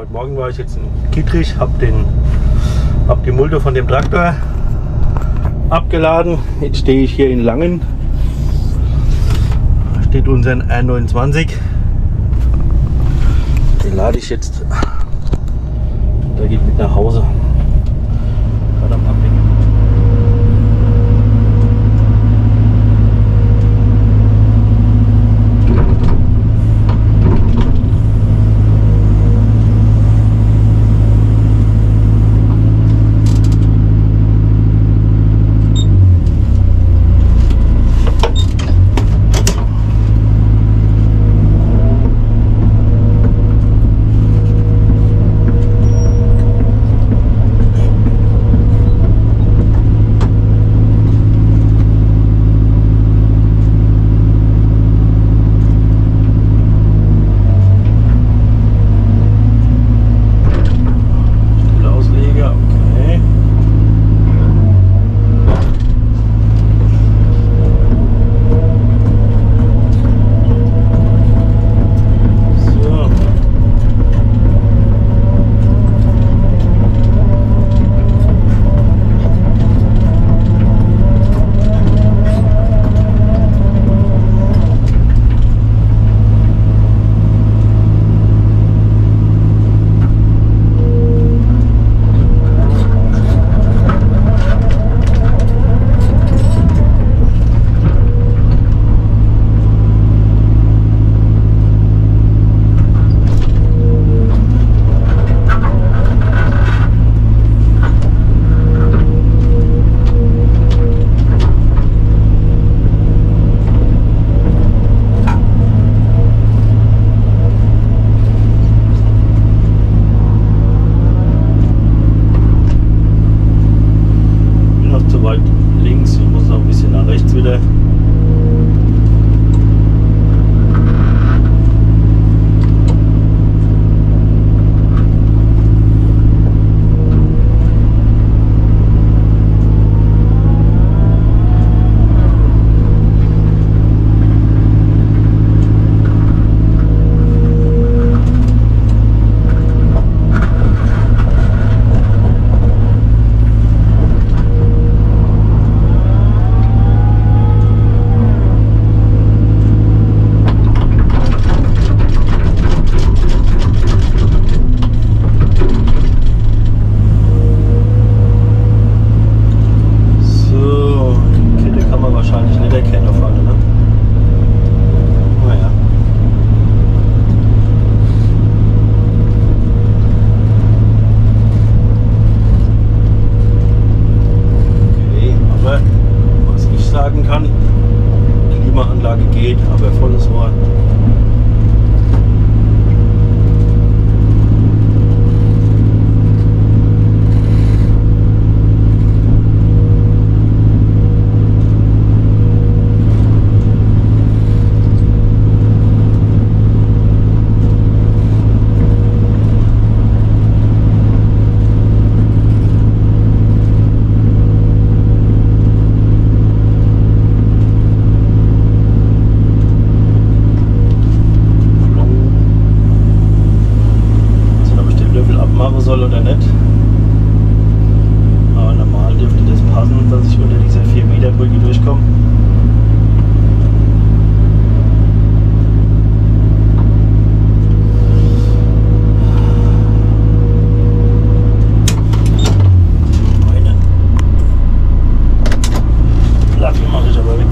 Heute Morgen war ich jetzt in Kittrich, hab die Mulde von dem Traktor abgeladen. Jetzt stehe ich hier in Langen. Da steht unser R29. Den lade ich jetzt. Der geht mit nach Hause. Gerade am Abwinken. Klimaanlage geht, aber volles Rohr. Soll oder nicht. Aber normal dürfte das passen, dass ich unter dieser 4 Meter Brücke durchkomme. Meine Platte mache ich aber weg.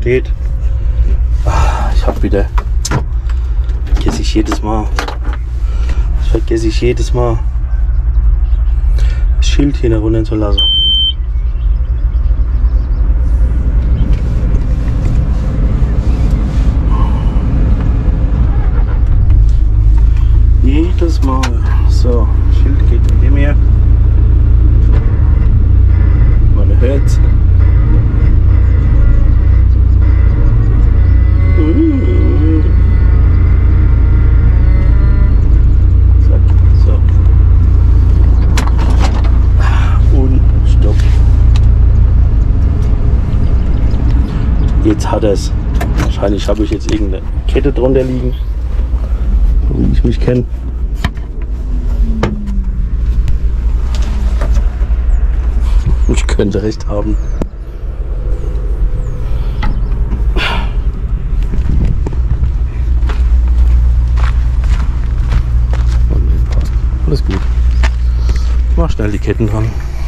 steht. Ich habe wieder, vergesse ich jedes Mal. Das vergesse ich jedes Mal, das Schild hier runter zu lassen. Jedes Mal. So, Schild geht mit dem her. Man hört's. Zack, so. Und stopp. Jetzt hat er es. Wahrscheinlich habe ich jetzt irgendeine Kette drunter liegen, wie ich mich kenne. Ich könnte recht haben. Alles gut. Ich mache schnell die Ketten dran.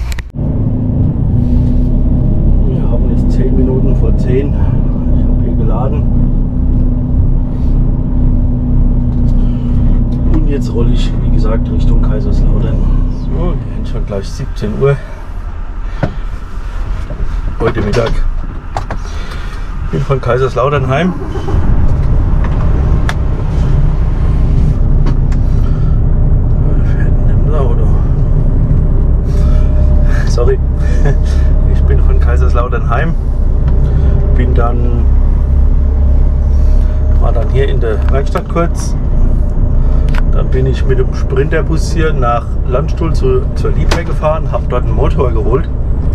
Wir haben jetzt 10 Minuten vor 10. Ich habe hier geladen. Und jetzt rolle ich, wie gesagt, Richtung Kaiserslautern. So, jetzt schon gleich 17 Uhr. Heute Mittag. Ich bin von Kaiserslautern heim. Sorry. Ich bin von Kaiserslautern heim. War dann hier in der Werkstatt kurz. Dann bin ich mit dem Sprinterbus hier nach Landstuhl zur Liebherr gefahren, habe dort einen Motor geholt.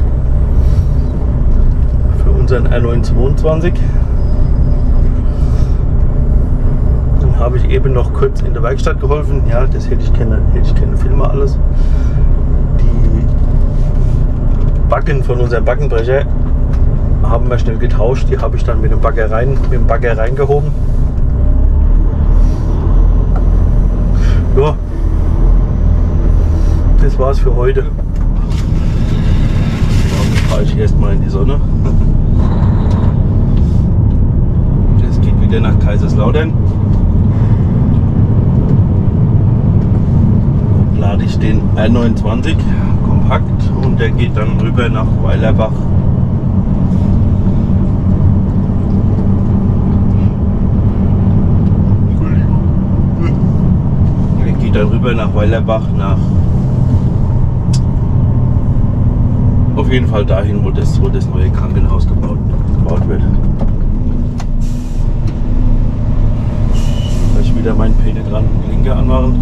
Unseren R922. Dann habe ich eben noch kurz in der Werkstatt geholfen. Ja, das hätte ich keine Filme alles. Die Backen von unserem Backenbrecher haben wir schnell getauscht. Die habe ich dann mit dem Bagger reingehoben. Ja, das war's für heute. Dann fahre ich erstmal in die Sonne. Wieder nach Kaiserslautern. Lade ich den R29 kompakt und der geht dann rüber nach Weilerbach. Der geht dann rüber nach Weilerbach, auf jeden Fall dahin, wo das neue Krankenhaus gebaut wird. Wieder meinen penetranten Blinker anmachen.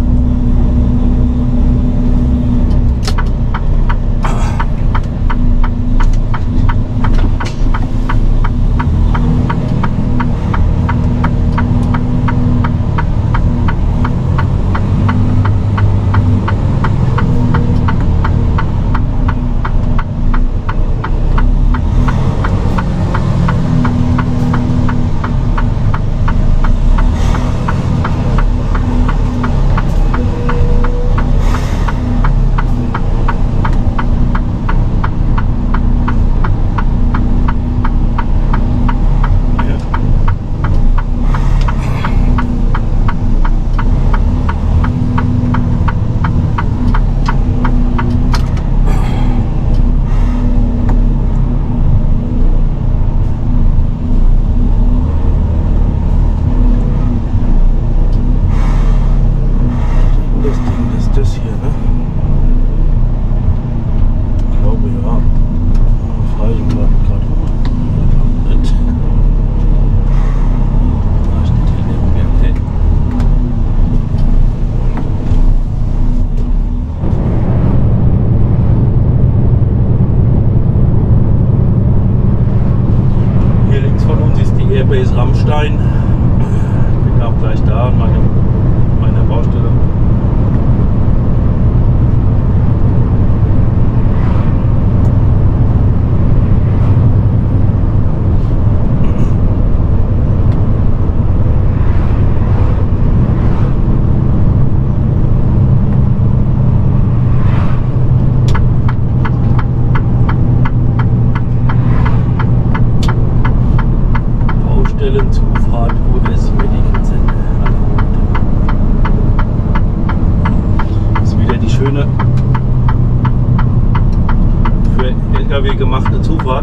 Umweg gemacht, eine Zufahrt.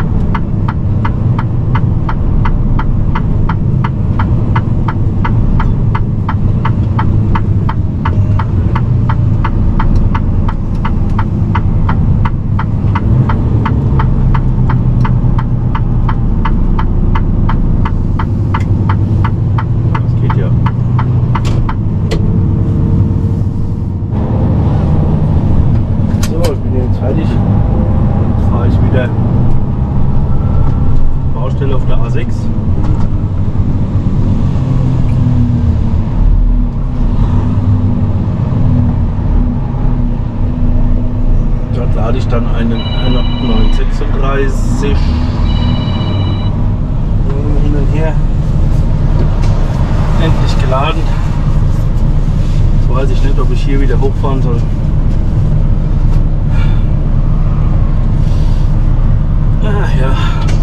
Baustelle auf der A6. Dort lade ich dann einen 936 hin und her. Endlich geladen. Jetzt weiß ich nicht, ob ich hier wieder hochfahren soll. Ah, ja.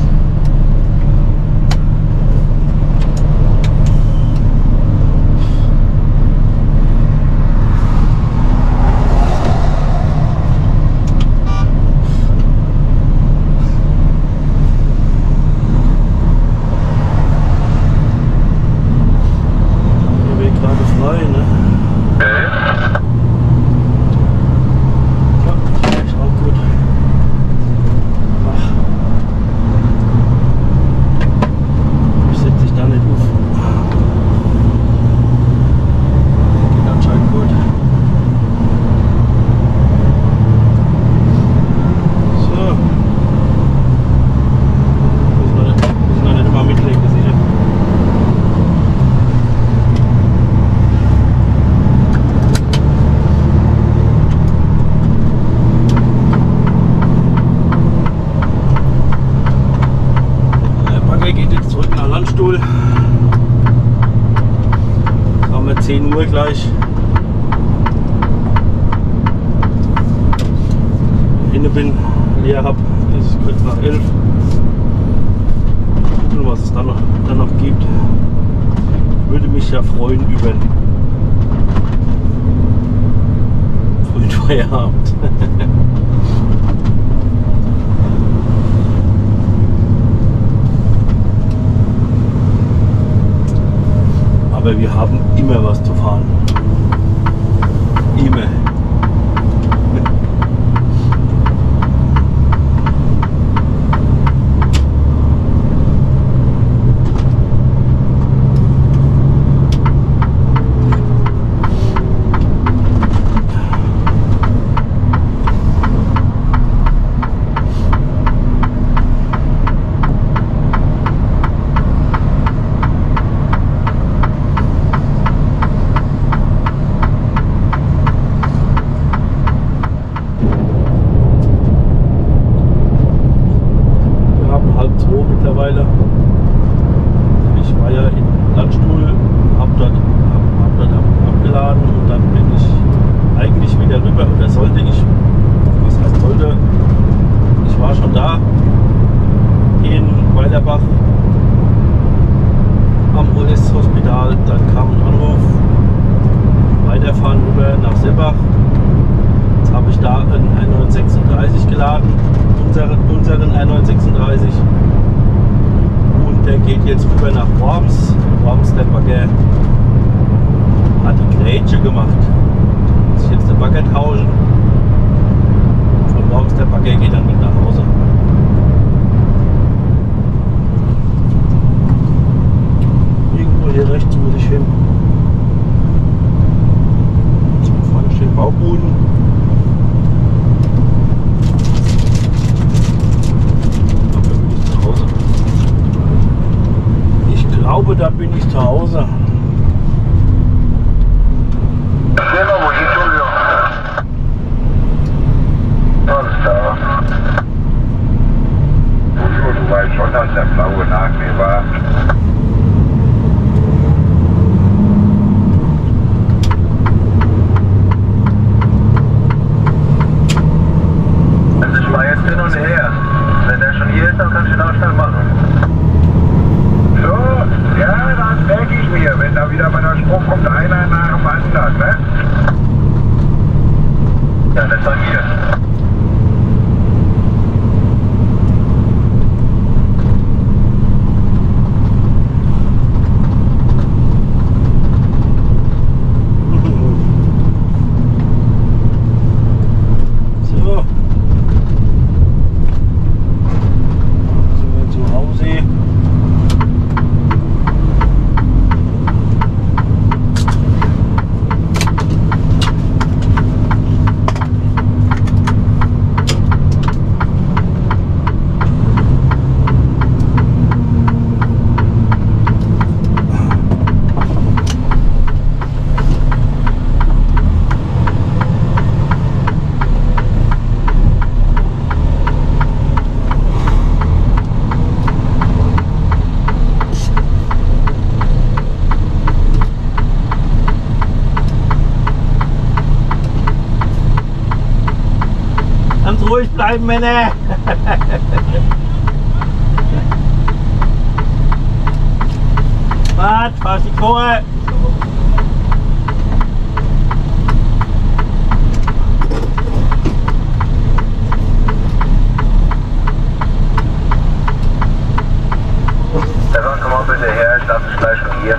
Landstuhl. Haben wir 10 Uhr gleich. Hinten bin, leer habe, ist es kurz nach 11. Gucken, was es dann noch gibt. Ich würde mich ja freuen über einen frühen Feierabend. Aber wir haben immer was zu fahren. Immer. Ganz ruhig bleiben, Männer. Wart, fahr dich vor. Stefan, komm mal bitte her, ich lasse es gleich von hier.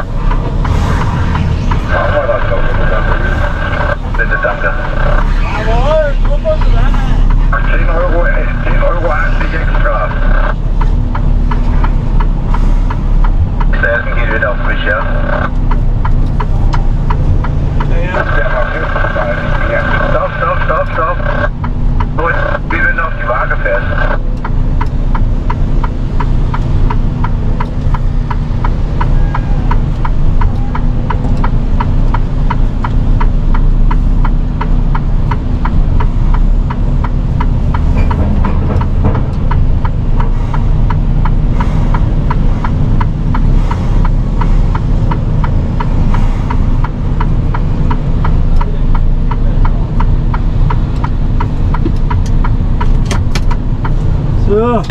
Machen wir das doch, bitte, danke. Jawohl, super, 10 Euro, 80 extra. Das Essen geht wieder auf mich, ja? Ja. Stopp. Gut, wie wenn du auf die Waage fährst. So.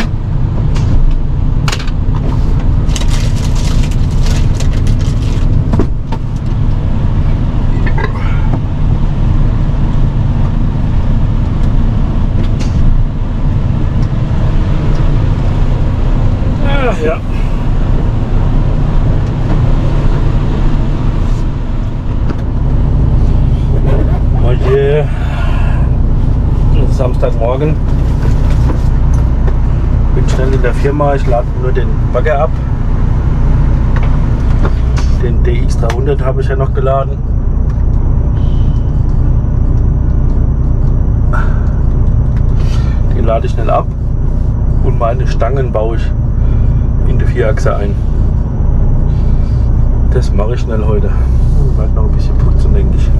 Ja. Heute ist Samstagmorgen. Bin schnell in der Firma, ich lade nur den Bagger ab. Den DX300 habe ich ja noch geladen. Den lade ich schnell ab und meine Stangen baue ich in die Vierachse ein. Das mache ich schnell heute. Ich werde noch ein bisschen putzen, denke ich.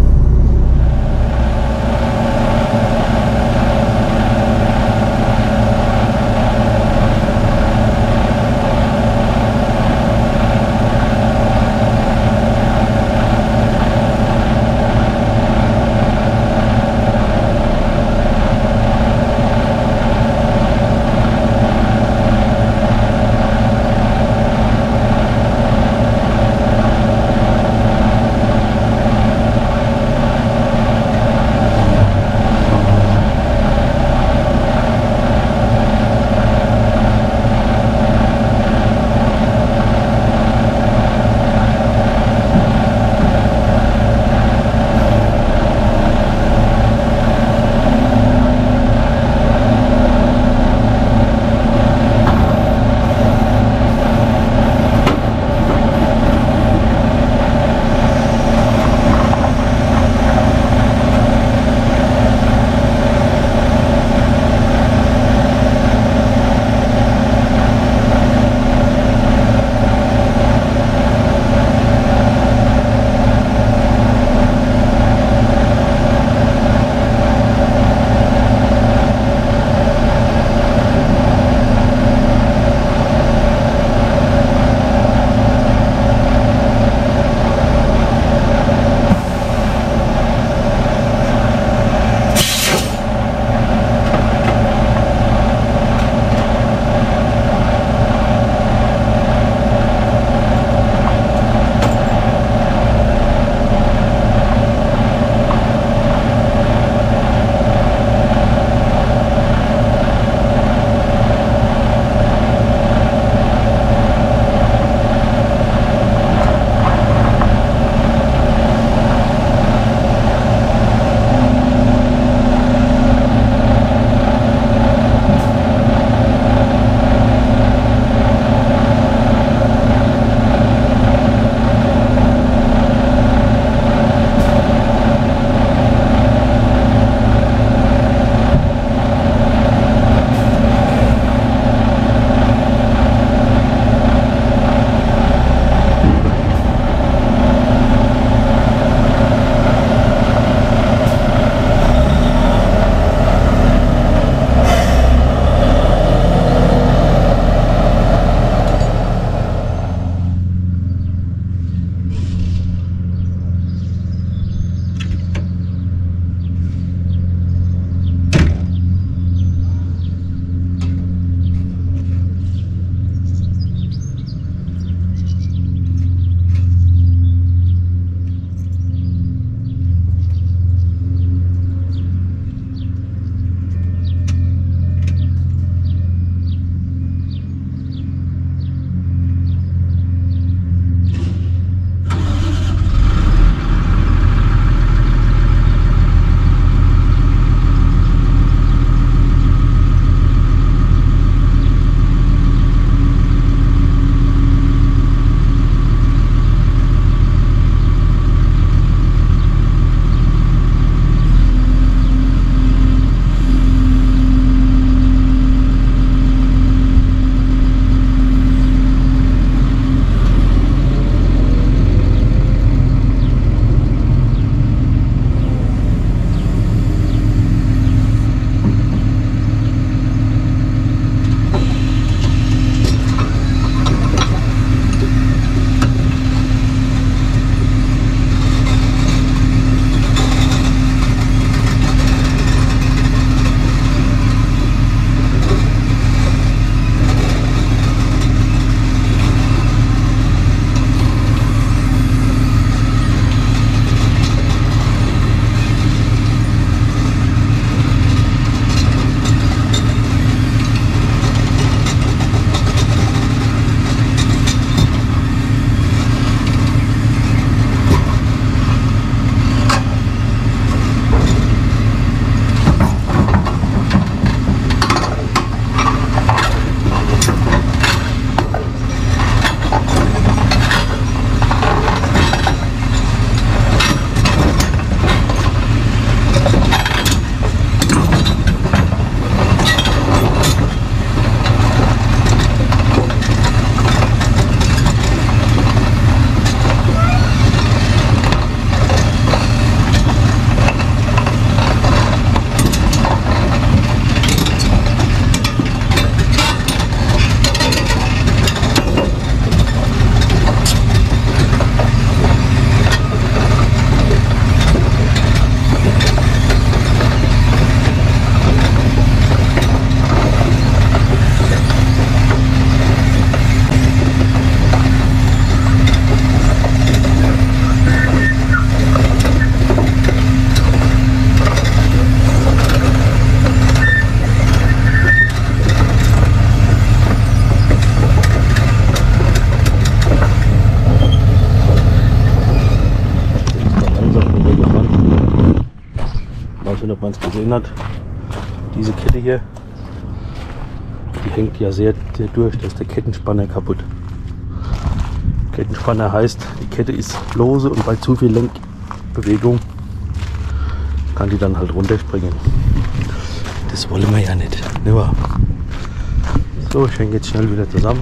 weiß nicht, ob man es gesehen hat, diese Kette hier, die hängt ja sehr, sehr durch, da ist der Kettenspanner kaputt. Kettenspanner heißt, die Kette ist lose und bei zu viel Lenkbewegung kann die dann halt runterspringen. Das wollen wir ja nicht. Ne wahr? So, ich hänge jetzt schnell wieder zusammen.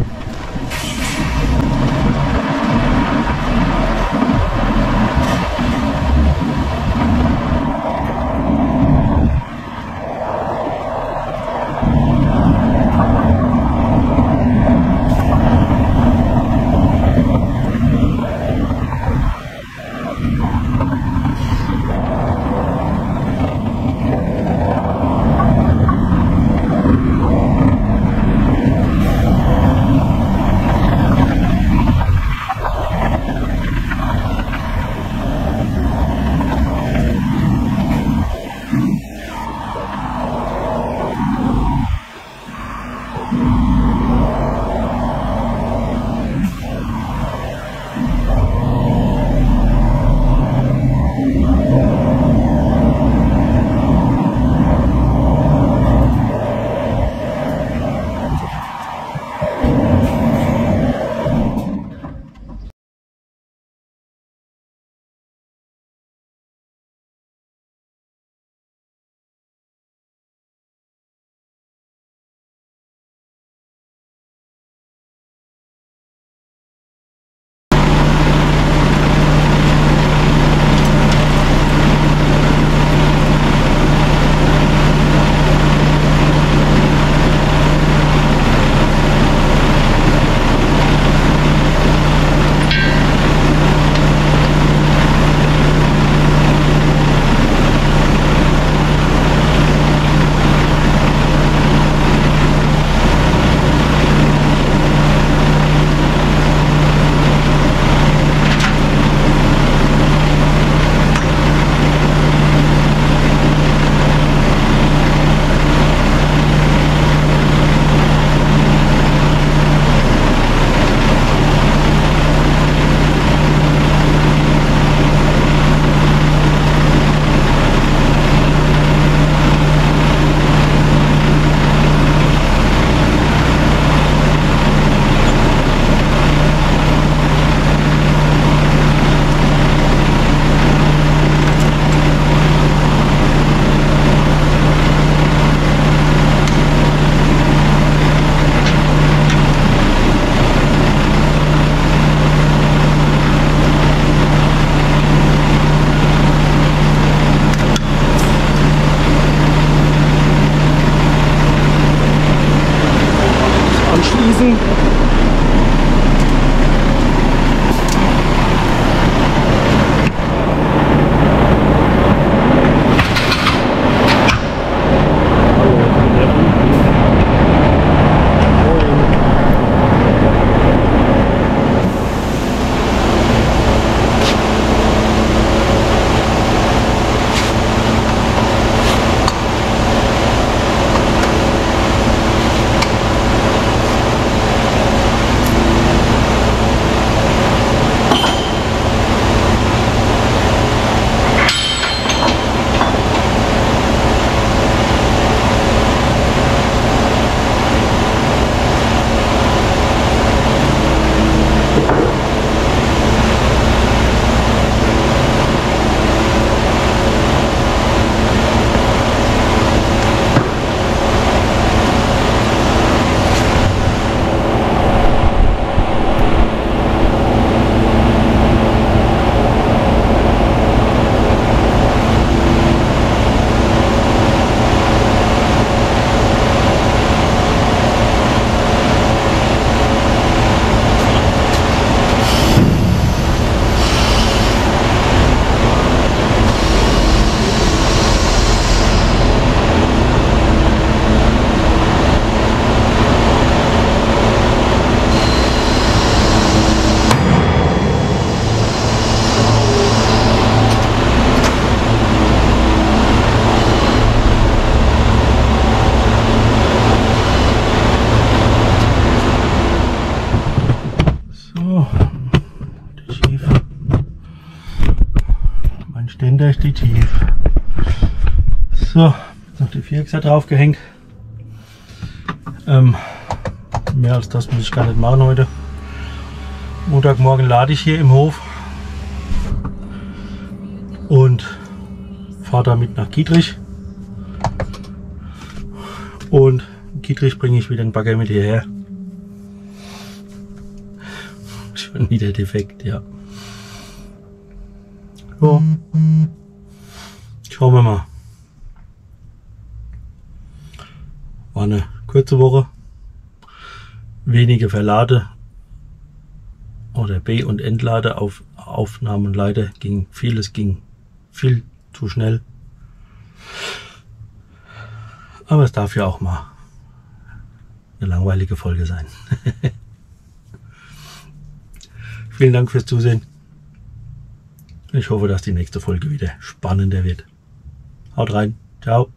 Anschließen. Ständer steht tief. So, noch die Vierachser draufgehängt. Mehr als das muss ich gar nicht machen heute. Montagmorgen lade ich hier im Hof und fahre damit nach Kietrich. Und in Kietrich bringe ich wieder den Bagger mit hierher. Schon wieder defekt, ja. So. Schauen wir mal. War eine kurze Woche. Wenige Verlade oder B- und Entlade auf Aufnahmen. Leider ging vieles viel zu schnell. Aber es darf ja auch mal eine langweilige Folge sein. Vielen Dank fürs Zusehen. Ich hoffe, dass die nächste Folge wieder spannender wird. Haut rein. Ciao.